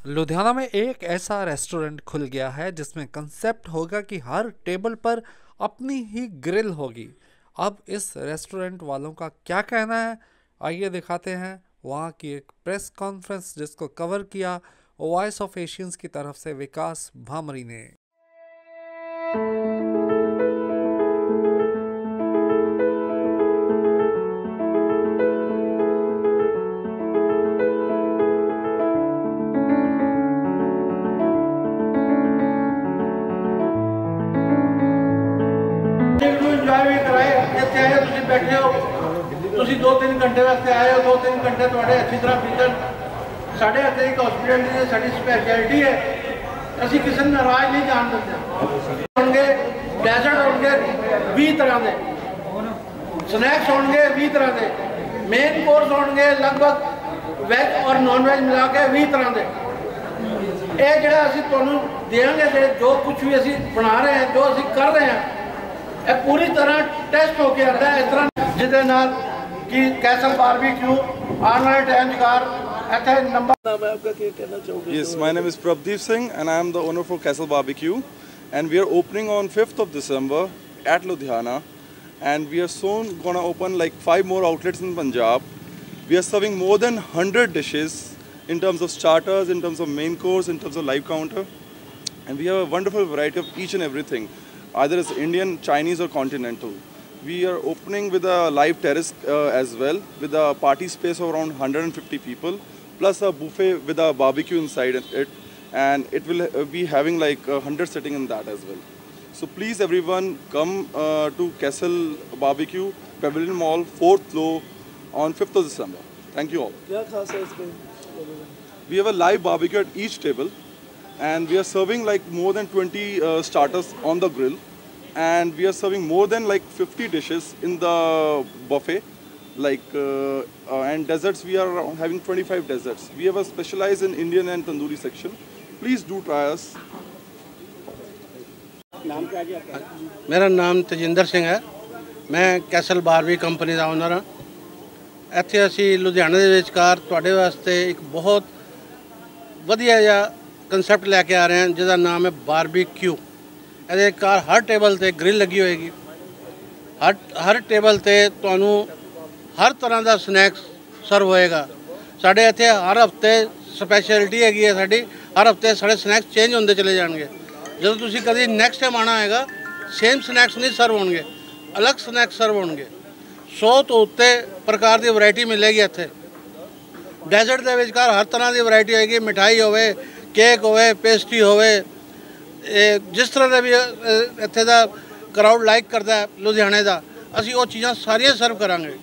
लुधियाना में एक ऐसा रेस्टोरेंट खुल गया है जिसमें कंसेप्ट होगा कि हर टेबल पर अपनी ही ग्रिल होगी। अब इस रेस्टोरेंट वालों का क्या कहना है, आइए दिखाते हैं वहाँ की एक प्रेस कॉन्फ्रेंस जिसको कवर किया वॉइस ऑफ एशियंस की तरफ से विकास भामरी ने। बैठे हो तुसी 2-3 घंटे वास्ते आए हो, 2-3 घंटे थोड़े अच्छी तरह बीतन। साढ़े हथे एक हॉस्पिटैलिटी है, साड़ी स्पैशलिटी है, असी किसी नाराज नहीं जान देते। होंगे डेजर्ट होंगे 20 तरह के, स्नैक्स होंगे 20 तरह के, मेन कोर्स होंगे लगभग वैज और नॉन वैज मिला के 20 तरह के। ये जो असी तुहानू देंगे, जो कुछ भी असी बना रहे हैं, जो असी कर रहे हैं, ये पूरी तरह टेस्ट होके आता है। इस तरह जिदे नाल कि कैसल बारबेक्यू आने वाले टाइम कार ऐसे नंबर। नाम है आपका, क्या कहना चाहोगे? Yes, my name is Prabdeep Singh and I am the owner for Castle Barbecue, and we are opening on 5th of December at Ludhiana, and we are soon gonna open like 5 more outlets in Punjab. We are serving more than 100 dishes in terms of starters, in terms of main course, in terms of live counter, and we have a wonderful variety of each and everything, either it's Indian, Chinese or continental. We are opening with a live terrace as well, with a party space of around 150 people, plus a buffet with a barbecue inside it, and it will be having like 100 sitting in that as well. So please everyone come to Castle Barbecue, Pavilion Mall, 4th floor on 5th of December. Thank you all. क्या खास है इसमें? We have a live barbecue at each table, and we are serving like more than 20 starters on the grill, and we are serving more than like 50 dishes in the buffet, like and desserts. We are having 25 desserts. We have a specialized in Indian and tandoori section. Please do try us. नाम क्या है आपका? मेरा नाम तजिंदर सिंह है, मैं Castle Barbie company का owner हाँ। ਇੱਥੇ ਅਸੀਂ ਲੁਧਿਆਣਾ ਦੇ ਵਿਚਕਾਰ ਤੁਹਾਡੇ ਵਾਸਤੇ ਇੱਕ ਬਹੁਤ ਵਧੀਆ ਜਿਹਾ ਕੰਸੈਪਟ ਲੈ ਕੇ ਆ ਰਹੇ ਹਾਂ ਜਿਹਦਾ ਨਾਮ ਹੈ ਬਾਰਬੀਕਿਊ। ਇਹਦੇ ਕਾਰ ਹਰ ਟੇਬਲ ਤੇ ਗ੍ਰਿਲ ਲੱਗੀ ਹੋਏਗੀ, ਹਰ ਟੇਬਲ ਤੇ ਤੁਹਾਨੂੰ ਹਰ ਤਰ੍ਹਾਂ ਦਾ ਸਨੈਕਸ ਸਰਵ ਹੋਏਗਾ। ਸਾਡੇ ਇੱਥੇ ਹਰ ਹਫਤੇ ਸਪੈਸ਼ਲਿਟੀ ਹੈਗੀ ਹੈ ਸਾਡੀ, ਹਰ ਹਫਤੇ ਸਾਡੇ ਸਨੈਕਸ ਚੇਂਜ ਹੁੰਦੇ ਚਲੇ ਜਾਣਗੇ। ਜਦੋਂ ਤੁਸੀਂ ਕਦੀ ਨੈਕਸਟ ਟਾਈਮ ਆਉਣਾ ਹੋਏਗਾ, ਸੇਮ ਸਨੈਕਸ ਨਹੀਂ ਸਰਵ ਹੋਣਗੇ, ਅਲੱਗ ਸਨੈਕਸ ਸਰਵ ਹੋਣਗੇ। 100 ਤੋਂ ਉੱਤੇ ਪ੍ਰਕਾਰ ਦੀ ਵੈਰਾਈਟੀ ਮਿਲੇਗੀ ਇੱਥੇ। ਡੈਜ਼ਰਟ ਦੇ ਵਿਚਕਾਰ ਹਰ ਤਰ੍ਹਾਂ ਦੀ ਵੈਰਾਈਟੀ ਹੋਏਗੀ, ਮਿਠਾਈ ਹੋਵੇ, ਕੇਕ ਹੋਵੇ, ਪੇਸਟਰੀ ਹੋਵੇ, ਜਿਸ ਤਰ੍ਹਾਂ ਦਾ ਵੀ ਇੱਥੇ ਦਾ ਕਰਾਊਡ ਲਾਈਕ ਕਰਦਾ ਹੈ ਲੁਧਿਆਣੇ ਦਾ, ਅਸੀਂ ਉਹ ਚੀਜ਼ਾਂ ਸਾਰੀਆਂ ਸਰਵ ਕਰਾਂਗੇ।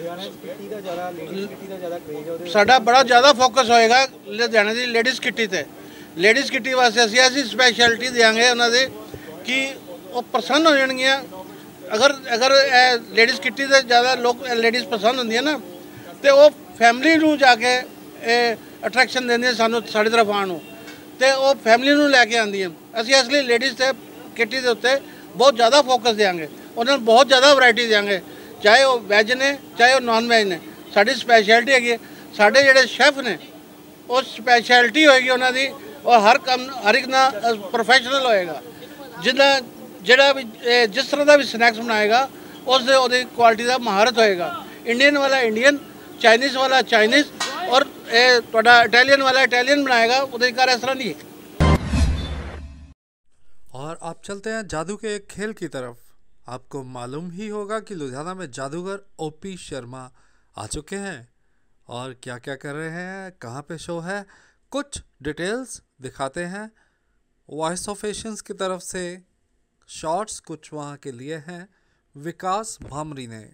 ਸਾਡਾ ਬੜਾ ਜ਼ਿਆਦਾ ਫੋਕਸ ਹੋਏਗਾ ਲੁਧਿਆਣੇ ਦੀ ਲੇਡੀਜ਼ ਕਿੱਟੀ ਤੇ। ਲੇਡੀਜ਼ ਕਿੱਟੀ ਵਾਸਤੇ ਅਸੀਂ ਐਸੀ ਸਪੈਸ਼ਲਿਟੀ ਦਿਆਂਗੇ ਉਹਨਾਂ ਦੇ ਕਿ ਉਹ ਪ੍ਰਸੰਨ ਹੋ ਜਾਣਗੀਆਂ। अगर लेडीज़ किट्टी से ज़्यादा लोग लेडीज़ पसंद होंगी ना, तो वो फैमिली नूं जाके अट्रैक्शन देंगे सानू साड़ी तरफ आने, तो वो फैमिली नूं लैके आंदी है। असीं इसलिए लेडीज़ से किट्टी के उत्ते बहुत ज़्यादा फोकस देंगे, उन्होंने बहुत ज़्यादा वैरायटी देंगे, चाहे वो वैज ने चाहे वो नॉन वैज ने। साड़ी स्पैशलिटी हैगी, साढ़े जिहड़े शैफ ने वो स्पैशलिटी होएगी उन्होंने, और हर एक ना प्रोफैशनल होएगा। जिदा ਜਿਹੜਾ ਵੀ जिस तरह का भी स्नैक्स बनाएगा उससे वो क्वालिटी का महारत होएगा। इंडियन वाला इंडियन, चाइनीज़ वाला चाइनीज़, और थोड़ा इटालियन वाला इटालियन बनाएगा, वो कार इस तरह नहीं है। और आप चलते हैं जादू के एक खेल की तरफ। आपको मालूम ही होगा कि लुधियाना में जादूगर ओपी शर्मा आ चुके हैं और क्या क्या कर रहे हैं, कहाँ पे शो है, कुछ डिटेल्स दिखाते हैं। वॉइस ऑफ एशियंस की तरफ से शॉर्ट्स कुछ वहाँ के लिए हैं विकास भामरी ने।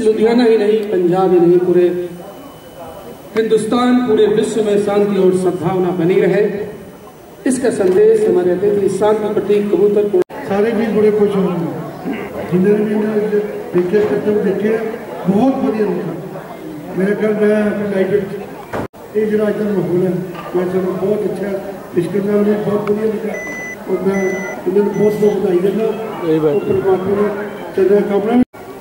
लुधियाना ही नहीं, पंजाब ही नहीं, पूरे हिंदुस्तान, पूरे विश्व में शांति और सद्भावना बनी रहे, इसका संदेश हमारे अतिथि शांति प्रतीक कबूतर को सारे भी बड़े खुश हो रहे हैं। जिन्होंने भी देखे करते हुए देखे बहुत बढ़िया लिखा। मेरे ख्याल में लाइट ये जो आज का माहौल है वैसे तो बहुत अच्छा है। इसके अंदर उन्होंने बहुत बढ़िया लिखा और मैं उन्होंने बहुत बहुत बधाई देना और परमात्मा ने चंद्र कामना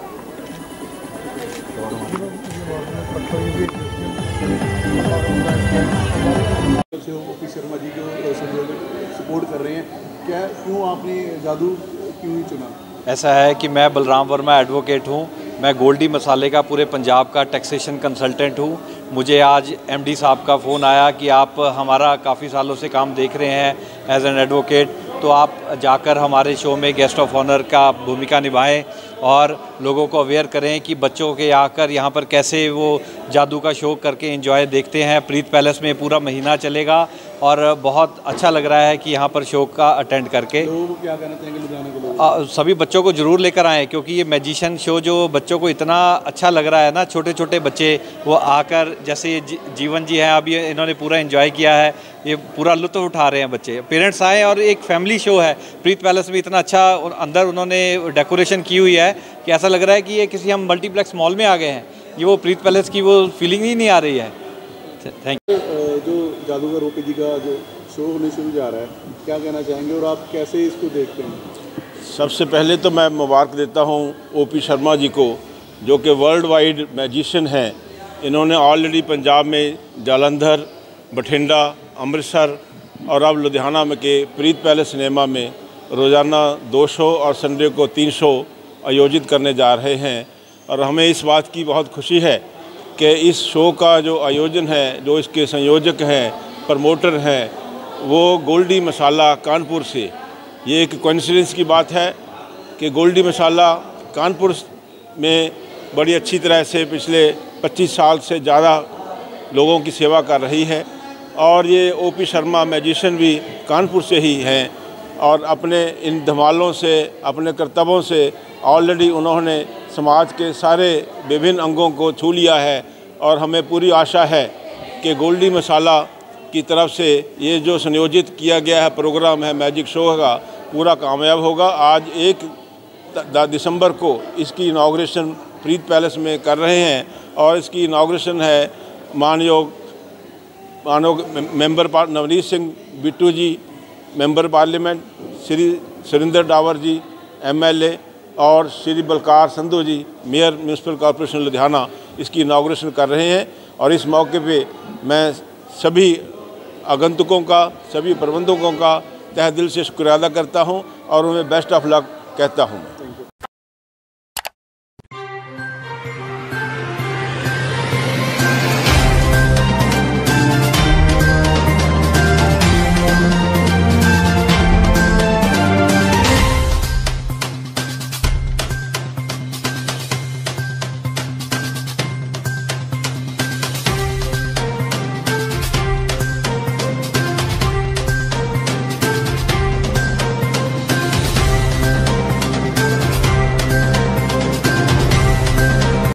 ओपी शर्मा जी को सपोर्ट कर रहे हैं, क्या क्यों आपने जादू क्यों चुना? ऐसा है कि मैं बलराम वर्मा एडवोकेट हूँ। मैं गोल्डी मसाले का पूरे पंजाब का टैक्सेशन कंसल्टेंट हूँ। मुझे आज एमडी साहब का फ़ोन आया कि आप हमारा काफ़ी सालों से काम देख रहे हैं एज एन एडवोकेट, तो आप जाकर हमारे शो में गेस्ट ऑफ ऑनर का भूमिका निभाएं और लोगों को अवेयर करें कि बच्चों के आकर यहाँ पर कैसे वो जादू का शो करके एंजॉय देखते हैं। प्रीत पैलेस में पूरा महीना चलेगा और बहुत अच्छा लग रहा है कि यहाँ पर शो का अटेंड करके। लोगों को क्या कहना चाहेंगे लुधियाना के लोग? सभी बच्चों को ज़रूर लेकर आएँ, क्योंकि ये मैजिशियन शो जो बच्चों को इतना अच्छा लग रहा है ना, छोटे छोटे बच्चे वो आकर जैसे ये जीवन जी हैं अभी इन्होंने पूरा एंजॉय किया है, ये पूरा लुत्फ़ उठा रहे हैं बच्चे। पेरेंट्स आए और एक फैमिली शो है। प्रीत पैलेस में इतना अच्छा अंदर उन्होंने डेकोरेशन की हुई है कि ऐसा लग रहा है कि ये किसी हम मल्टीप्लेक्स मॉल में आ गए हैं। ये वो प्रीत पैलेस की वो फीलिंग ही नहीं आ रही है। Thank you. जो जादूगर ओपी जी का जो शो होने शुरू जा रहा है, क्या कहना चाहेंगे और आप कैसे इसको देखते हैं? सबसे पहले तो मैं मुबारक देता हूँ ओपी शर्मा जी को, जो कि वर्ल्ड वाइड मैजिशियन हैं। इन्होंने ऑलरेडी पंजाब में जालंधर, बठिंडा, अमृतसर और अब लुधियाना में के प्रीत पैलेस सिनेमा में रोज़ाना 2 शो और संडे को 3 शो आयोजित करने जा रहे हैं। और हमें इस बात की बहुत खुशी है कि इस शो का जो आयोजन है, जो इसके संयोजक हैं, प्रमोटर हैं, वो गोल्डी मसाला कानपुर से। ये एक कोइंसिडेंस की बात है कि गोल्डी मसाला कानपुर में बड़ी अच्छी तरह से पिछले 25 साल से ज़्यादा लोगों की सेवा कर रही है। और ये ओपी शर्मा मैजिशियन भी कानपुर से ही हैं और अपने इन धमालों से, अपने कर्तव्यों से ऑलरेडी उन्होंने समाज के सारे विभिन्न अंगों को छू लिया है। और हमें पूरी आशा है कि गोल्डी मसाला की तरफ से ये जो संयोजित किया गया है प्रोग्राम है मैजिक शो का, पूरा कामयाब होगा। आज 1 दिसंबर को इसकी इनाग्रेशन प्रीत पैलेस में कर रहे हैं और इसकी इनाग्रेशन है मानयोग member Navneet Singh Bittu ji, member parliament, Shri Surinder Dawar ji MLA और Shri Balkar Sandhu ji mayor municipal corporation Ludhiana इसकी इनाग्रेशन कर रहे हैं। और इस मौके पे मैं सभी आगंतुकों का, सभी प्रबंधकों का तहे दिल से शुक्रिया अदा करता हूं और उन्हें बेस्ट ऑफ लक कहता हूं।